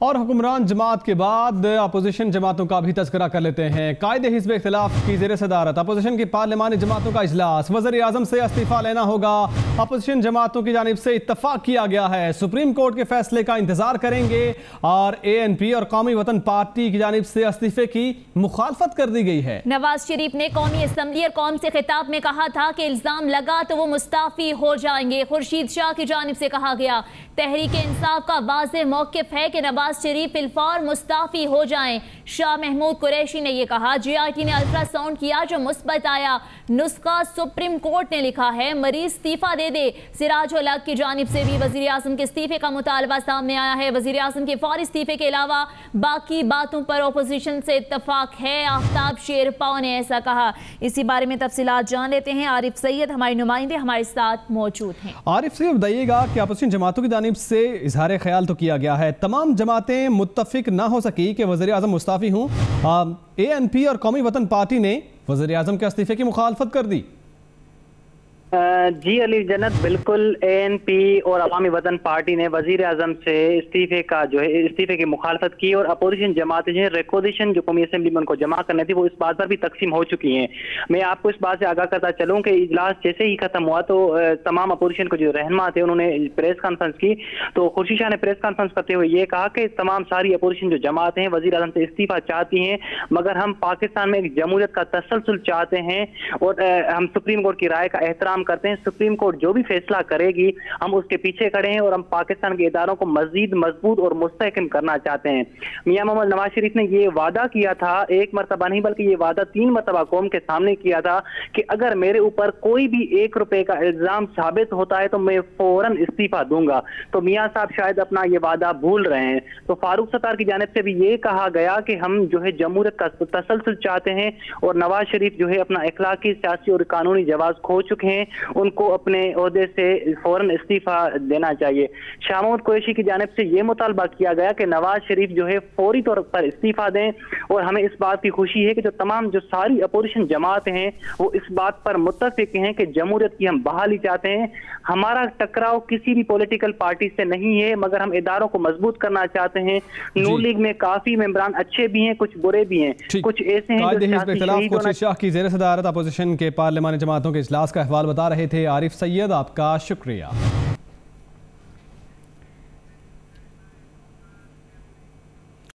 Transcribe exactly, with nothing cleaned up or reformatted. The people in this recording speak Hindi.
और हुक्मरान जमात के बाद अपोजिशन जमातों का भी तज़किरा कर लेते हैं। कायदे हिज़्ब इख्तिलाफ की ज़ेर सदारत अपोजिशन की पार्लिमानी जमातों का इजलास, वज़ीर आज़म से इस्तीफ़ा लेना होगा। अपोजिशन जमातों की जानिब से इत्तफाक किया गया है, सुप्रीम कोर्ट के फैसले का इंतजार करेंगे और ए एन पी और कौमी वतन पार्टी की जानिब से इस्तीफे की मुखालफत कर दी गई है। नवाज शरीफ ने कौमी असम्बली और कौम से खिताब में कहा था कि इल्जाम लगा तो वो मुस्ताफी हो जाएंगे। खुर्शीद शाह की जानिब से कहा गया, तहरीक इंसाफ का वाज़े मौक़िफ़ है कि नवाज शरीफ फिलफौर मुस्ताफी हो जाएं। शाह महमूद कुरैशी ने यह कहा। जी आई टी ने अल्ट्रासाउंड किया जो मुस्बत आया, नुस्खा सुप्रीम कोर्ट ने लिखा है, मरीज इस्तीफा दे दे। सिराज उल हक की जानिब से भी वज़ीर आज़म के इस्तीफे का मुतालबा सामने आया है। वज़ीर आज़म के फौरी इस्तीफे के अलावा बाकी बातों पर अपोजिशन से इत्तफाक है, आफ्ताब शेरपाव ने ऐसा कहा। इसी बारे में तफसीलात जान लेते हैं। आरिफ सैयद हमारे नुमाइंदे हमारे साथ मौजूद हैं। आरिफ सैयद बताइएगा कि अपोजिशन जमातों की जानिब से इजहार ख्याल तो किया गया है, तमाम जमातें मुत्तफिक ना हो सकी कि वज़ीर आज़म मुस्ताफ़ी हूँ। ए एन पी और कौमी वतन पार्टी ने वज़ीर आज़म के इस्तीफे की मुखालफत कर दी। जी अली जन्नत, बिल्कुल ए एन पी और अवामी वतन पार्टी ने वजीर आजम से इस्तीफे का जो है इस्तीफे की मुखालफत की और अपोजिशन जमातें जो है रिकॉर्डिशन जो कौमी असम्बली में उनको जमा करनी थी वो इस बात पर भी तकसीम हो चुकी हैं। मैं आपको इस बात से आगाह करता चलूँ कि इजलास जैसे ही खत्म हुआ तो तमाम अपोजिशन को जो रहनुमा थे उन्होंने प्रेस कॉन्फ्रेंस की। तो खुर्शीद शाह ने प्रेस कॉन्फ्रेंस करते हुए ये कहा कि तमाम सारी अपोजिशन जो जमातें हैं वजीर आजम से इस्तीफा चाहती हैं, मगर हम पाकिस्तान में एक जमहूरियत का तसलसल चाहते हैं और हम सुप्रीम कोर्ट की राय का एहतराम करते हैं। सुप्रीम कोर्ट जो भी फैसला करेगी हम उसके पीछे खड़े हैं और हम पाकिस्तान के इदारों को मजीद मजबूत और मुस्तहकम करना चाहते हैं। मियां मोहम्मद नवाज शरीफ ने ये वादा किया था, एक मरतबा नहीं बल्कि ये वादा तीन मरतबा कौम के सामने किया था कि अगर मेरे ऊपर कोई भी एक रुपए का इल्जाम साबित होता है तो मैं फौरन इस्तीफा दूंगा। तो मियां साहब शायद अपना ये वादा भूल रहे हैं। तो फारूक सत्तार की जानिब से भी ये कहा गया कि हम जो है जमहूरियत का तसलसल चाहते हैं और नवाज शरीफ जो है अपना इखलाकी, सियासी और कानूनी जवाब खो चुके हैं, उनको अपने ओहदे से फौरन इस्तीफा देना चाहिए। शाह महमूद कुरैशी की जानिब से यह मुतालबा किया गया कि नवाज शरीफ जो है फौरी तौर पर इस्तीफा दें और हमें इस बात की खुशी है कि जो तमाम जो सारी अपोजिशन जमात हैं वो इस बात पर मुत्तफिक हैं कि जमहूरियत की हम बहाली चाहते हैं। हमारा टकराव किसी भी पॉलिटिकल पार्टी से नहीं है, मगर हम इदारों को मजबूत करना चाहते हैं। नून लीग में काफी मेंबरान अच्छे भी हैं, कुछ बुरे भी हैं, कुछ ऐसे हैं जो खुर्शीद शाह की ज़ेर सदारत अपोजिशन के पार्लिमानी जमातों के इजलास का अहवाल बता रहे थे। आरिफ सैयद आपका शुक्रिया।